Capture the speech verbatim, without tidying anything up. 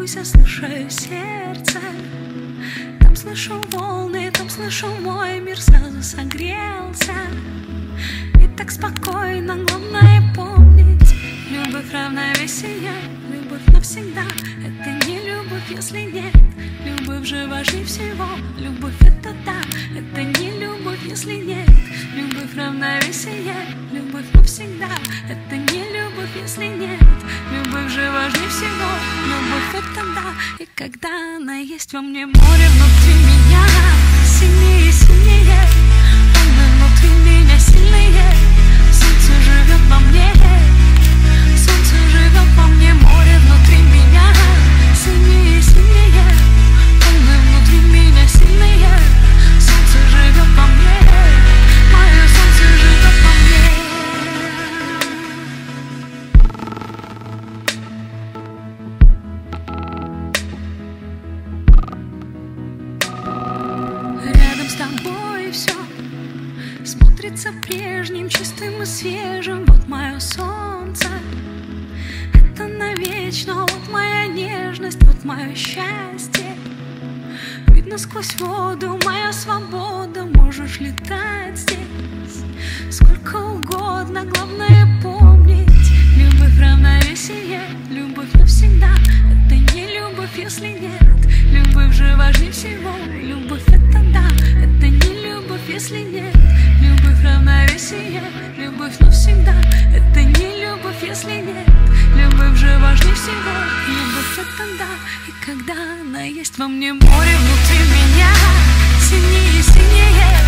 волнуюсь, я слушаю сердце. Там слышу волны, там слышу мой мир сразу согрелся. И так спокойно, главное помнить: любовь равновесие, любовь навсегда. Это не любовь, если нет. Любовь же важнее всего. Любовь это да, это не любовь, если нет. Любовь равновесие, любовь навсегда. Это не любовь, если нет. Любовь же важнее всего. Любовь это да. И когда она есть во мне, море внутри меня сильнее, сильнее. Волны внутри меня сильнее. Солнце живет во мне. Солнце живет во мне. Море внутри меня сильнее, сильнее. Волны внутри меня сильнее. Солнце живет во мне. Мое солнце живет во мне. Рядом с тобой все смотрится прежним, чистым и свежим. Вот мое солнце, это навечно. Вот моя нежность, вот мое счастье. Видно сквозь воду, моя свобода. Можешь летать здесь сколько угодно, главное помнить: любовь равновесие, любовь навсегда. Это не любовь, если нет. Любовь же важнее всего. Любовь это да, это не любовь, если нет. Любовь равновесие, любовь навсегда. Это не любовь, если нет. Любовь же важнее всего. Любовь это да. И когда она есть во мне, море внутри меня сильнее, сильнее.